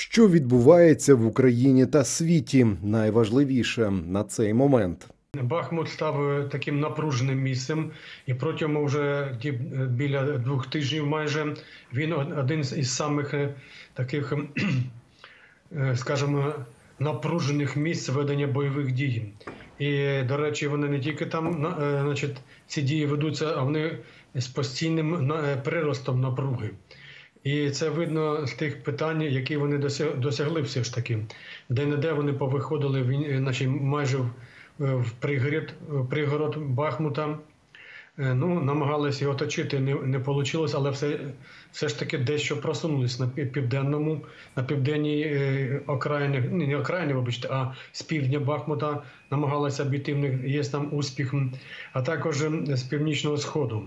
Що відбувається в Україні та світі? Найважливіше на цей момент. Бахмут став таким напруженим місцем, і протягом вже біля 2 тижнів майже він один із самих таких, скажімо, напружених місць ведення бойових дій. І, до речі, вони не тільки там, значить, ці дії ведуться, а вони з постійним приростом напруги. І це видно з тих питань, які вони досягли все ж таки. Де-не-де вони повиходили, значить, майже в пригород Бахмута, намагалися його оточити, не вийшло, але все ж таки дещо просунулися на південній окраїні, не окраїні, вибачте, а з півдня Бахмута намагалися обійти, в них є там успіх, а також з північного сходу.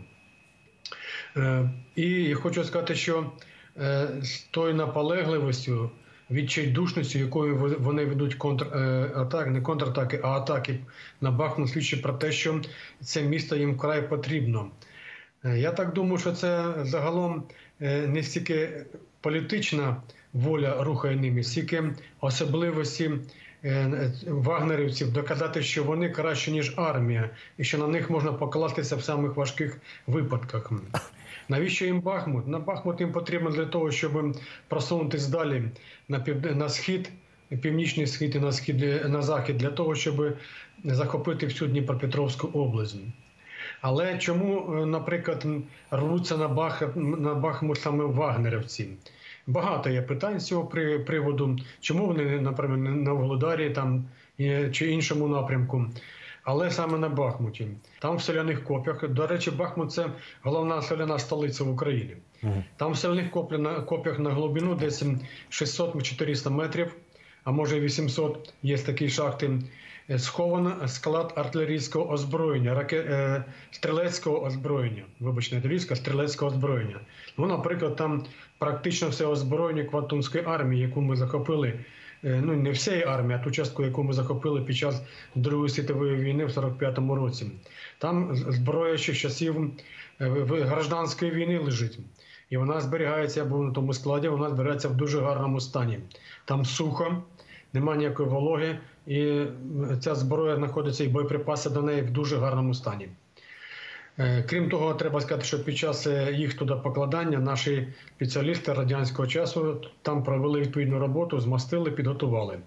І хочу сказати, що з тою наполегливістю, відчайдушністю, якою вони ведуть контратаки, не контратаки, а атаки на Бахмут, свідчить про те, що це місто їм вкрай потрібно. Я так думаю, що це загалом не стільки політична воля рухає ними, стільки особливості вагнерівців доказати, що вони краще, ніж армія, і що на них можна покластися в самих важких випадках. Навіщо їм Бахмут? На Бахмут їм потрібно для того, щоб просунутися далі на схід, північний схід і на захід, для того, щоб захопити всю Дніпропетровську область. Але чому, наприклад, рвуться на Бахмут саме вагнерівці? Багато є питань з цього приводу. Чому вони, наприклад, на Вугледарі там, чи іншому напрямку? Але саме на Бахмуті. Там в соляних коп'ях. До речі, Бахмут – це головна соляна столиця в Україні. Там в соляних коп'ях на глибину десь 600-400 метрів, а може і 800, є такі шахти, сховано склад артилерійського озброєння, стрілецького озброєння. Вибачте, артилерійського, стрілецького озброєння. Наприклад, там практично все озброєння Квантунської армії, яку ми захопили. Не всієї армії, а ту частку, яку ми захопили під час Другої світової війни в 45-му році. Там зброя ще з часів гражданської війни лежить. І вона зберігається, я був на тому складі, вона зберігається в дуже гарному стані. Там сухо, немає ніякої вологи, і ця зброя знаходиться, і боєприпаси до неї в дуже гарному стані. Крім того, треба сказати, що під час їх туди покладання наші спеціалісти радянського часу там провели відповідну роботу, змастили, підготували.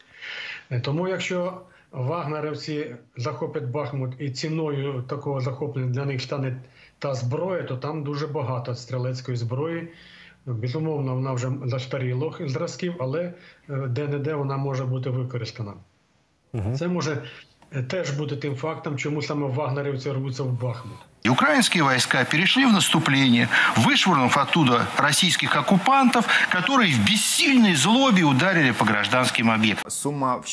Тому якщо вагнерівці захоплять Бахмут і ціною такого захоплення для них стане та зброя, то там дуже багато стрілецької зброї. Безумовно, вона вже застаріло зразків, але де-не-де вона може бути використана. Це може теж бути тем фактом, чему саме вагнерівці рвутся в Бахмут. Украинские войска перешли в наступление, вышвырнув оттуда российских оккупантов, которые в бессильной злобе ударили по гражданским объектам. Сума в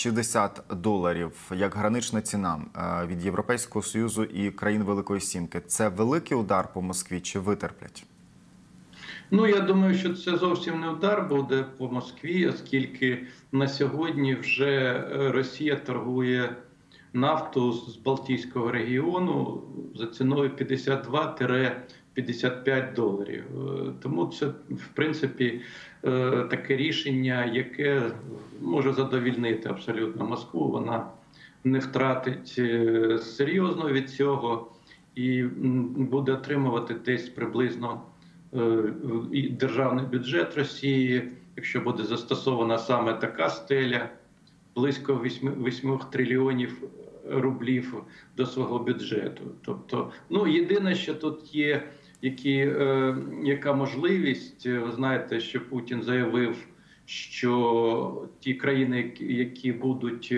$60 як гранична ціна від Європейського Союзу і країн Великої Сімки. Це великий удар по Москві чи витерплять? Я думаю, що це зовсім не удар буде по Москві, оскільки на сьогодні вже Росія торгує нафту з Балтійського регіону за ціною $52–55. Тому це, в принципі, таке рішення, яке може задовільнити абсолютно Москву. Вона не втратить серйозно від цього і буде отримувати десь приблизно державний бюджет Росії, якщо буде застосована саме така стеля, близько 8 трильйонів рублів до свого бюджету. Тобто, єдине, що тут є, яка можливість, ви знаєте, що Путін заявив, що ті країни, які будуть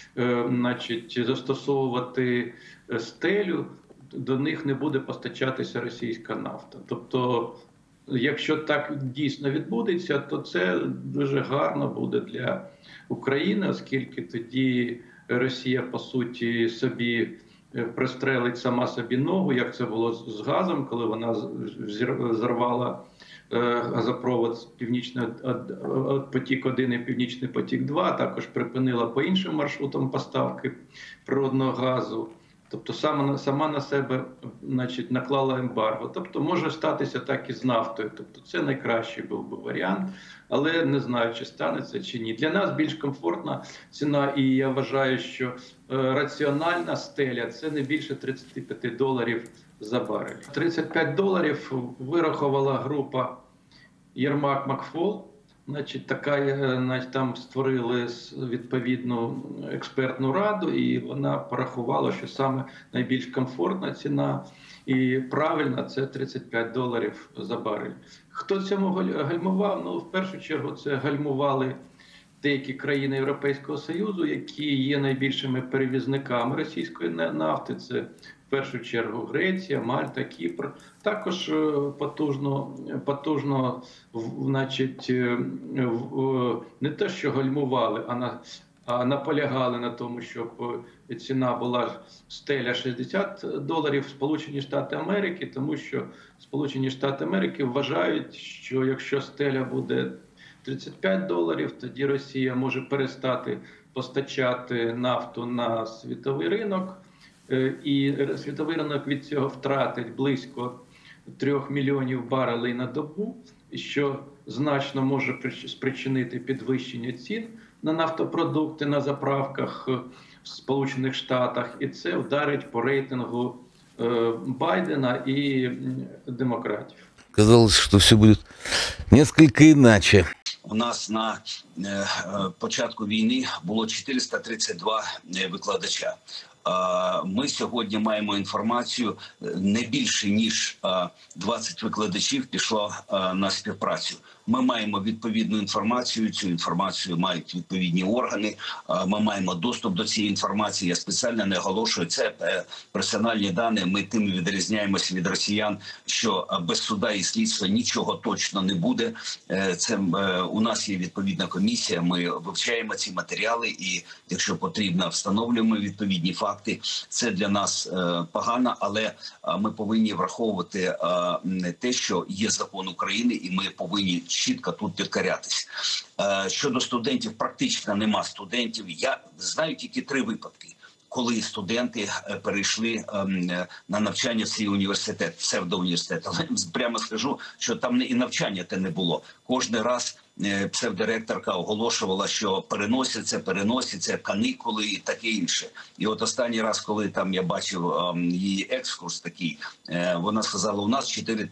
застосовувати стелю, до них не буде постачатися російська нафта. Тобто, якщо так дійсно відбудеться, то це дуже гарно буде для України, оскільки тоді Росія, по суті, собі пристрелить сама собі ногу, як це було з газом, коли вона зірвала газопровод Північний потік-1 і Північний потік-2, також припинила по іншим маршрутам поставки природного газу. Тобто сама на себе, значить, наклала ембарго. Тобто може статися так і з нафтою. Тобто це найкращий був би варіант, але не знаю, чи станеться, чи ні. Для нас більш комфортна ціна, і я вважаю, що раціональна стеля – це не більше $35 за барель. $35 вирахувала група Єрмак-Макфол. Значить, там створили відповідну експертну раду, і вона порахувала, що саме найбільш комфортна ціна і правильна – це $35 за барель. Хто цьому гальмував? Ну, в першу чергу, це гальмували деякі країни Європейського Союзу, які є найбільшими перевізниками російської нафти. Це в першу чергу Греція, Мальта, Кіпр. Також потужно, значить, не те, що гальмували, а наполягали на тому, щоб ціна була стеля $60 Сполучені Штати Америки, тому що Сполучені Штати Америки вважають, що якщо стеля буде $35, тоді Росія може перестати постачати нафту на світовий ринок, і світовий ринок від цього втратить близько 3 мільйонів барелей на добу, що значно може спричинити підвищення цін на нафтопродукти на заправках в Сполучених Штатах, і це вдарить по рейтингу Байдена і демократів. Казалось, що все буде несколько іначе. У нас на початку війни було 432 викладача. Ми сьогодні маємо інформацію, не більше ніж 20 викладачів пішло на співпрацю. Ми маємо відповідну інформацію, цю інформацію мають відповідні органи, ми маємо доступ до цієї інформації. Я спеціально не оголошую, це персональні дані, ми тим відрізняємося від росіян, що без суда і слідства нічого точно не буде. Це у нас є відповідна комісія, ми вивчаємо ці матеріали і, якщо потрібно, встановлюємо відповідні факти. Це для нас погано, але ми повинні враховувати те, що є закон України, і ми повинні чітко тут підкорятись. Щодо студентів, практично нема студентів. Я знаю тільки 3 випадки, коли студенти перейшли на навчання в цей університет, псевдоуніверситет. Але прямо скажу, що там і навчання-то не було. Кожен раз псевдоректорка оголошувала, що переносяться, канікули і таке інше. І от останній раз, коли там я бачив її екскурс такий, вона сказала, у нас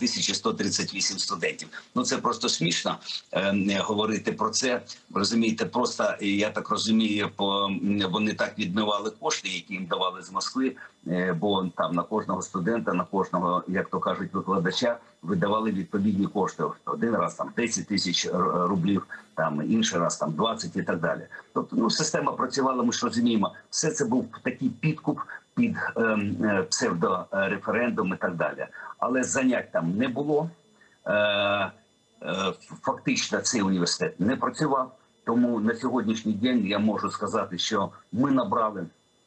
4138 студентів. Ну це просто смішно говорити про це. Розумієте, просто, я так розумію, вони так відмивали кошти, які їм давали з Москви, бо там на кожного студента, на кожного, як то кажуть, викладача видавали відповідні кошти. Один раз там 10 тисяч рублів, там інший раз там 20 і так далі. Тобто, система працювала, ми ж розуміємо, все це був такий підкуп під псевдореферендум і так далі. Але занять там не було. Фактично цей університет не працював. Тому на сьогоднішній день я можу сказати, що ми набрали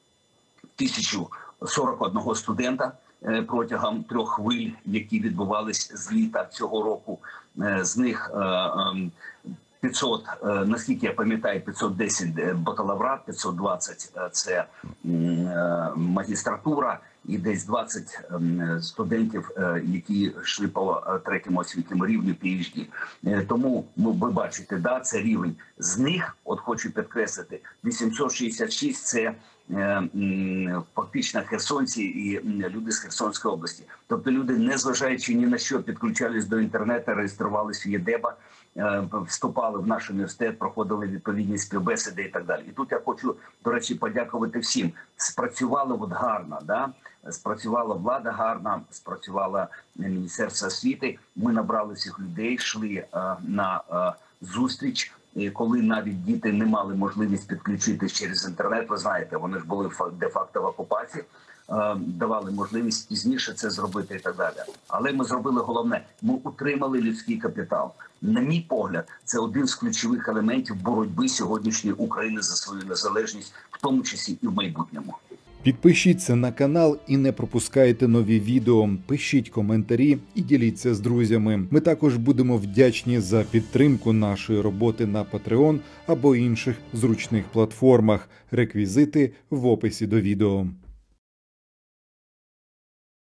1041 студента протягом 3 хвиль, які відбувались з літа цього року. З них 500, наскільки я пам'ятаю, 510 бакалаврат, 520 – це магістратура, і десь 20 студентів, які йшли по 3-му освітньому рівню PhD. Тому ви бачите, да, це рівень. З них, от хочу підкреслити, 866 – це фактично херсонці і люди з Херсонської області. Тобто люди, незважаючи ні на що, підключались до інтернету, реєструвалися в ЄДЕБА, вступали в наш університет, проходили відповідні співбесіди і так далі. І тут я хочу, до речі, подякувати всім. Спрацювали от гарно, да? Спрацювала влада гарно, спрацювала Міністерство освіти. Ми набрали цих людей, йшли на зустріч. І коли навіть діти не мали можливість підключитись через інтернет, ви знаєте, вони ж були де-факто в окупації, давали можливість пізніше це зробити і так далі. Але ми зробили головне – ми утримали людський капітал. На мій погляд, це один з ключових елементів боротьби сьогоднішньої України за свою незалежність, в тому числі і в майбутньому. Підпишіться на канал і не пропускайте нові відео. Пишіть коментарі і діліться з друзями. Ми також будемо вдячні за підтримку нашої роботи на Patreon або інших зручних платформах. Реквізити в описі до відео.